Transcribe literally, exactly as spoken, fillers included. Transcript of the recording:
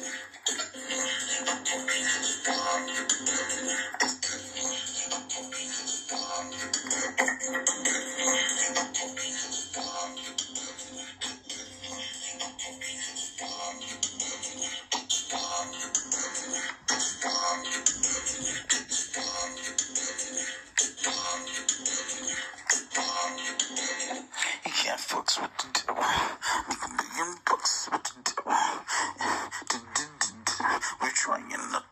Can't fucks with the devil. Make a million bucks with the devil. We're trying not